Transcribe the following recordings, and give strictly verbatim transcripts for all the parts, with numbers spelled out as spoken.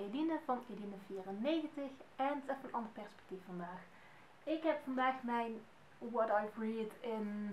Eline van Eline vierennegentig en het is even een ander perspectief vandaag. Ik heb vandaag mijn What I've Read in...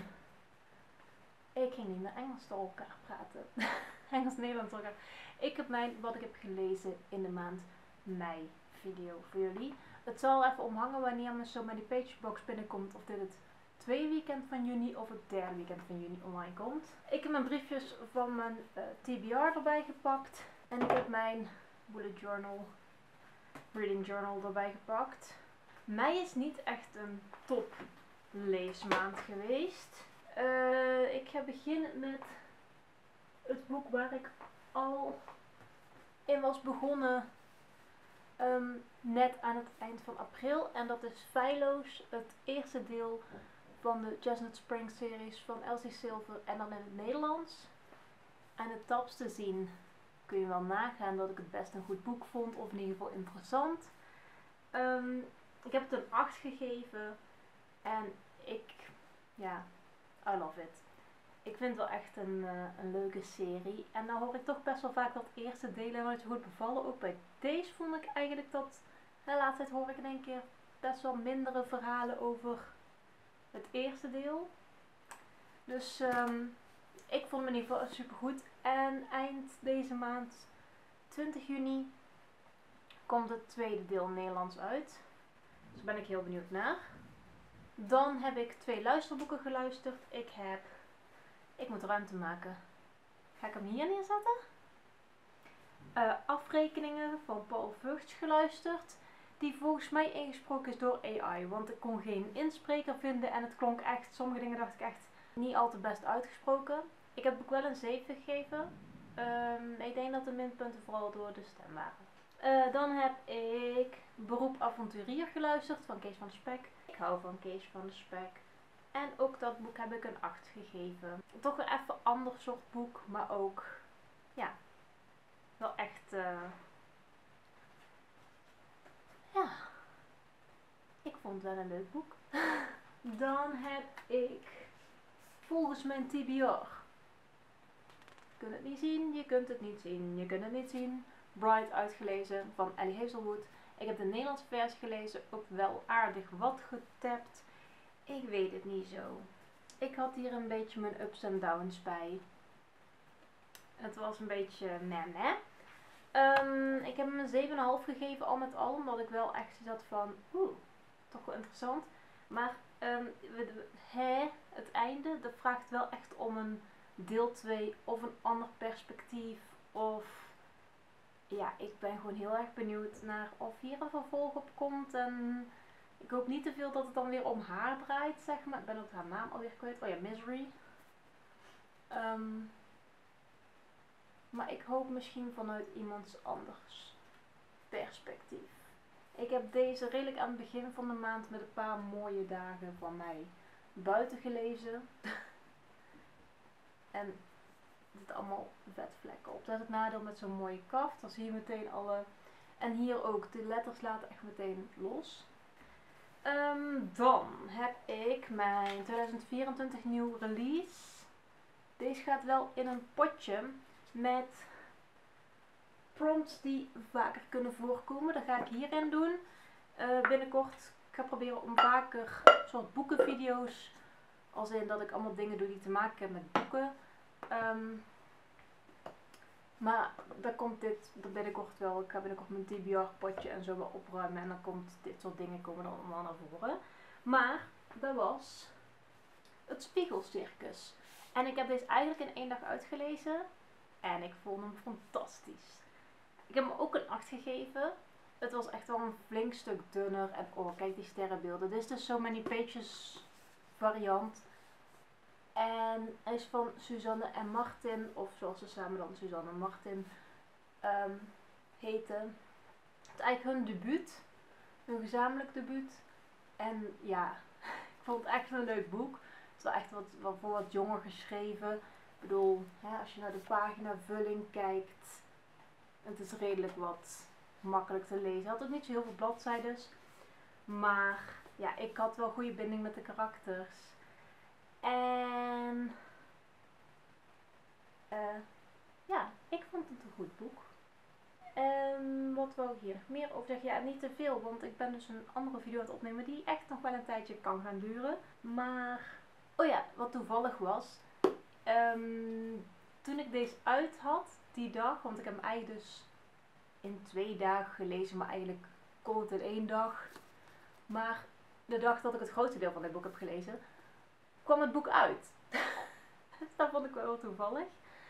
Ik ging niet naar Engels door elkaar praten. Engels-Nederlands door elkaar. Ik heb mijn wat ik heb gelezen in de maand mei video voor jullie. Het zal even omhangen wanneer mijn So Many Pagebox binnenkomt. Of dit het tweede weekend van juni of het derde weekend van juni online komt. Ik heb mijn briefjes van mijn uh, T B R erbij gepakt. En ik heb mijn bullet journal, reading journal erbij gepakt. Mei is niet echt een top leesmaand geweest. Uh, ik ga beginnen met het boek waar ik al in was begonnen um, net aan het eind van april. En dat is Feilloos, het eerste deel van de Chestnut Springs series van Elsie Silver en dan in het Nederlands. En het tabs te zien kun je wel nagaan dat ik het best een goed boek vond, of in ieder geval interessant. Um, ik heb het een acht gegeven en ik, ja, I love it. Ik vind het wel echt een, uh, een leuke serie. En dan hoor ik toch best wel vaak dat eerste delen nooit zo goed bevallen. Ook bij deze vond ik eigenlijk dat, de laatste tijd hoor ik in één keer best wel mindere verhalen over het eerste deel. Dus um, ik vond hem in ieder geval super goed. En eind deze maand, twintig juni, komt het tweede deel Nederlands uit. Dus daar ben ik heel benieuwd naar. Dan heb ik twee luisterboeken geluisterd. Ik heb... Ik moet ruimte maken. Ga ik hem hier neerzetten? Uh, afrekeningen van Paul Vugts geluisterd. Die volgens mij ingesproken is door A I. Want ik kon geen inspreker vinden. En het klonk echt... Sommige dingen dacht ik echt niet al te best uitgesproken. Ik heb ook wel een zeven gegeven. Um, ik denk dat de minpunten vooral door de stem waren. Uh, dan heb ik Beroep Avonturier geluisterd van Kees van der Spek. Ik hou van Kees van der Spek. En ook dat boek heb ik een acht gegeven. Toch weer even een ander soort boek, maar ook, ja, wel echt, uh, ja, ik vond het wel een leuk boek. Dan heb ik volgens mijn T B R. Je kunt het niet zien, je kunt het niet zien, je kunt het niet zien. Bright uitgelezen van Ellie Hazelwood. Ik heb de Nederlandse versie gelezen, ook wel aardig wat getapt. Ik weet het niet zo. Ik had hier een beetje mijn ups en downs bij. Het was een beetje meh meh. Um, ik heb hem een zeven komma vijf gegeven al met al. Omdat ik wel echt zat van, oeh, toch wel interessant. Maar um, he, het einde, dat vraagt wel echt om een deel twee of een ander perspectief. Of ja, ik ben gewoon heel erg benieuwd naar of hier een vervolg op komt. En ik hoop niet te veel dat het dan weer om haar draait, zeg maar. Ik ben ook haar naam alweer kwijt. Oh ja, Misery. Um, maar ik hoop misschien vanuit iemands anders perspectief. Ik heb deze redelijk aan het begin van de maand met een paar mooie dagen van mij buiten gelezen. En er zitten allemaal vetvlekken op. Dat is het nadeel met zo'n mooie kaft. Dan zie je meteen alle... En hier ook, de letters laten echt meteen los. Um, dan heb ik mijn tweeduizend vierentwintig nieuw release. Deze gaat wel in een potje met prompts die vaker kunnen voorkomen. Dat ga ik hierin doen. Uh, binnenkort ik ga proberen om vaker soort boekenvideo's. Als in dat ik allemaal dingen doe die te maken hebben met boeken. Um, maar dan komt dit binnenkort wel. Ik ga binnenkort mijn T B R potje en zo wel opruimen. En dan komt dit soort dingen komen dan allemaal naar voren. Maar dat was het Spiegelcircus. En ik heb deze eigenlijk in één dag uitgelezen. En ik vond hem fantastisch. Ik heb hem ook een acht gegeven. Het was echt wel een flink stuk dunner. En oh, kijk die sterrenbeelden. Dit is de So Many Pages variant. En hij is van Suzanne en Martin, of zoals ze samen dan Suzanne en Martin um, heten. Het is eigenlijk hun debuut, hun gezamenlijk debuut. En ja, ik vond het echt een leuk boek. Het is wel echt wat, wat voor wat jonger geschreven. Ik bedoel, hè, als je naar de paginavulling kijkt, het is redelijk wat makkelijk te lezen. Het had ook niet zo heel veel bladzijden. Maar ja, ik had wel goede binding met de karakters. En uh, ja, ik vond het een goed boek. En wat wat wou ik hier nog meer over zeggen? Ja, niet te veel, want ik ben dus een andere video aan het opnemen die echt nog wel een tijdje kan gaan duren. Maar, oh ja, wat toevallig was. Um, toen ik deze uit had, die dag, want ik heb hem eigenlijk dus in twee dagen gelezen, maar eigenlijk kon het in één dag. Maar de dag dat ik het grootste deel van dit boek heb gelezen, kwam het boek uit. Dus dat vond ik wel heel toevallig.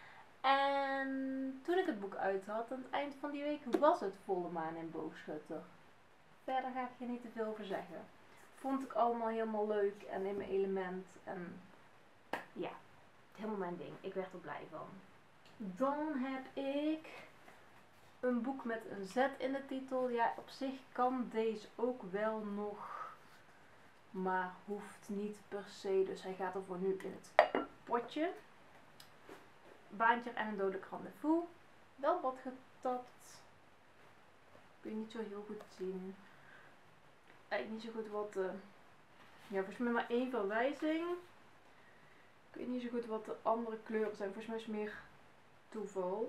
En toen ik het boek uit had, aan het eind van die week, was het volle maan in Boogschutter. Verder ga ik hier niet te veel over zeggen. Vond ik allemaal helemaal leuk en in mijn element. En ja, helemaal mijn ding. Ik werd er blij van. Dan heb ik een boek met een Z in de titel. Ja, op zich kan deze ook wel nog, maar hoeft niet per se. Dus hij gaat er voor nu in het potje. Baantje en een dodelijk rendezvous. Wel wat getapt. Kun je niet zo heel goed zien. Eigenlijk niet zo goed wat de... Ja, volgens mij maar één verwijzing. Ik weet niet zo goed wat de andere kleuren zijn. Volgens mij is het meer toeval.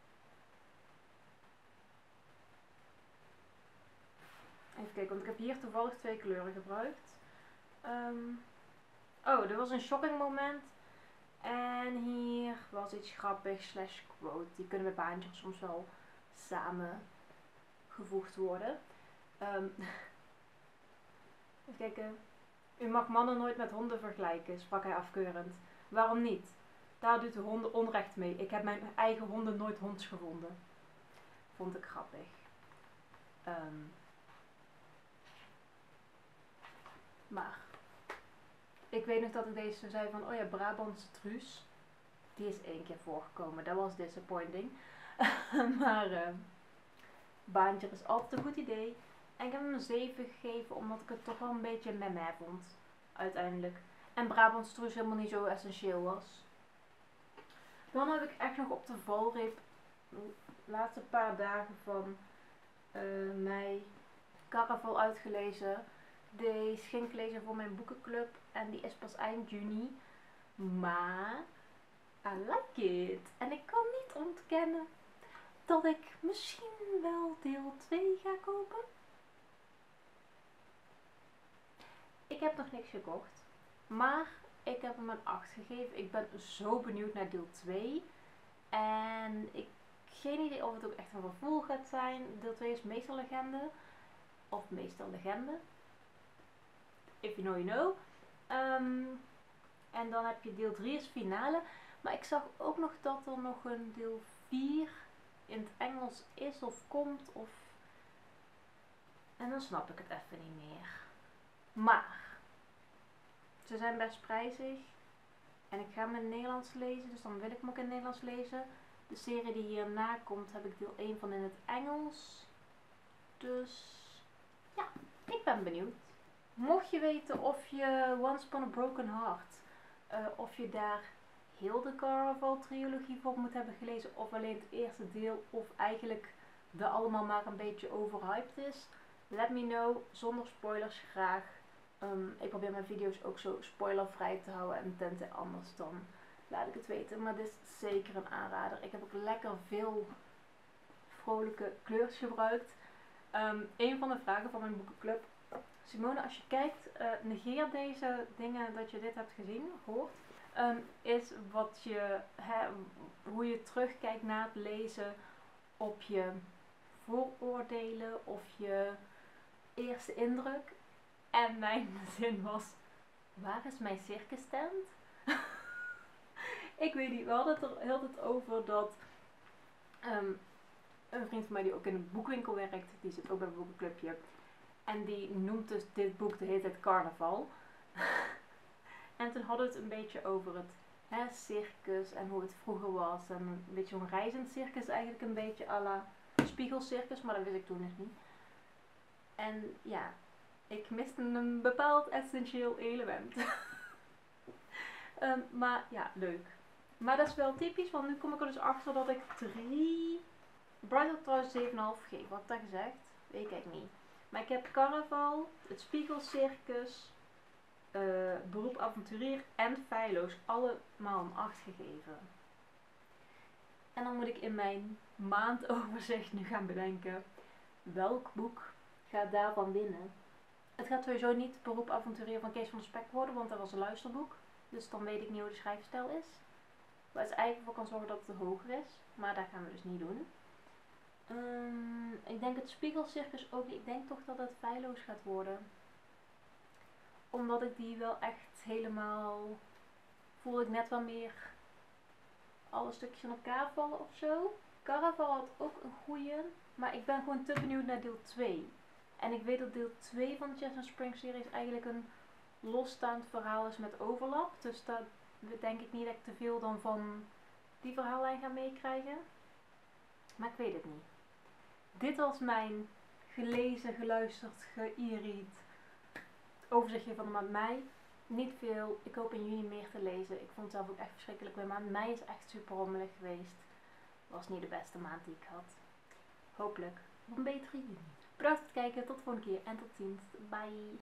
Even kijken, want ik heb hier toevallig twee kleuren gebruikt. Um, oh, dit was een shocking moment. En hier was iets grappigs slash quote. Die kunnen met baantjes soms wel samengevoegd worden. Um, even kijken. U mag mannen nooit met honden vergelijken, sprak hij afkeurend. Waarom niet? Daar doet de honden onrecht mee. Ik heb mijn eigen honden nooit honds gevonden. Vond ik grappig. Um, maar... Ik weet nog dat ik deze zei van, oh ja, Brabantse truus. Die is één keer voorgekomen. Dat was disappointing. maar uh, baantje is altijd een goed idee. En ik heb hem een zeven gegeven, omdat ik het toch wel een beetje meh vond. Uiteindelijk. En Brabantse truus helemaal niet zo essentieel was. Dan heb ik echt nog op de valreep de laatste paar dagen van uh, mei Caraval uitgelezen. Deze ging ik lezen voor mijn boekenclub en die is pas eind juni. Maar I like it. En ik kan niet ontkennen dat ik misschien wel deel twee ga kopen. Ik heb nog niks gekocht. Maar ik heb hem een acht gegeven. Ik ben zo benieuwd naar deel twee. En ik heb geen idee of het ook echt een vervolg gaat zijn. Deel twee is meestal legende. Of meestal legende. If you know, you know. Um, en dan heb je deel drie is finale. Maar ik zag ook nog dat er nog een deel vier in het Engels is of komt. Of... En dan snap ik het even niet meer. Maar ze zijn best prijzig. En ik ga hem in het Nederlands lezen. Dus dan wil ik hem ook in het Nederlands lezen. De serie die hierna komt heb ik deel één van in het Engels. Dus ja, ik ben benieuwd. Mocht je weten of je Once Upon a Broken Heart, uh, of je daar heel de Caraval trilogie voor moet hebben gelezen, of alleen het eerste deel, of eigenlijk de allemaal maar een beetje overhyped is, let me know, zonder spoilers graag. Um, ik probeer mijn video's ook zo spoilervrij te houden en tenzij anders dan laat ik het weten. Maar dit is zeker een aanrader. Ik heb ook lekker veel vrolijke kleurs gebruikt. Um, een van de vragen van mijn boekenclub: Simone, als je kijkt, uh, negeer deze dingen dat je dit hebt gezien, gehoord. Um, is wat je, he, hoe je terugkijkt na het lezen op je vooroordelen of je eerste indruk. En mijn zin was, waar is mijn circus tent? Ik weet niet, we hadden het er heel tijd over dat um, een vriend van mij die ook in een boekwinkel werkt, die zit ook bij een boekenclubje. En die noemt dus dit boek de hele tijd Carnaval. En toen hadden we het een beetje over het hè, circus en hoe het vroeger was. En een beetje zo'n reizend circus eigenlijk, een beetje à la spiegelcircus, maar dat wist ik toen nog niet. En ja, ik miste een bepaald essentieel element. um, maar ja, leuk. Maar dat is wel typisch, want nu kom ik er dus achter dat ik drie... Bridal trouwens zeven komma vijf geef, wat ik dat gezegd? Weet ik niet. Maar ik heb Carnaval, het Spiegelcircus, uh, Beroep Avonturier en Feilloos allemaal een acht gegeven. En dan moet ik in mijn maandoverzicht nu gaan bedenken welk boek gaat daarvan winnen. Het gaat sowieso niet Beroep Avonturier van Kees van der Spek worden, want dat was een luisterboek. Dus dan weet ik niet hoe de schrijfstijl is. Waar het eigenlijk voor kan zorgen dat het hoger is. Maar dat gaan we dus niet doen. Um, ik denk het Spiegelcircus ook. Ik denk toch dat het feilloos gaat worden. Omdat ik die wel echt helemaal... Voel ik net wel meer alle stukjes in elkaar vallen of zo. Caraval had ook een goeie. Maar ik ben gewoon te benieuwd naar deel twee. En ik weet dat deel twee van de Jasmine Spring series eigenlijk een losstaand verhaal is met overlap. Dus daar denk ik niet dat ik te veel dan van die verhaallijn ga meekrijgen. Maar ik weet het niet. Dit was mijn gelezen, geluisterd, geïried overzichtje van de maand mei. Niet veel. Ik hoop in juni meer te lezen. Ik vond het zelf ook echt verschrikkelijk. Mijn maand mei is echt super rommelig geweest. Was niet de beste maand die ik had. Hopelijk op een betere juni. Bedankt voor het kijken. Tot de volgende keer en tot ziens. Bye.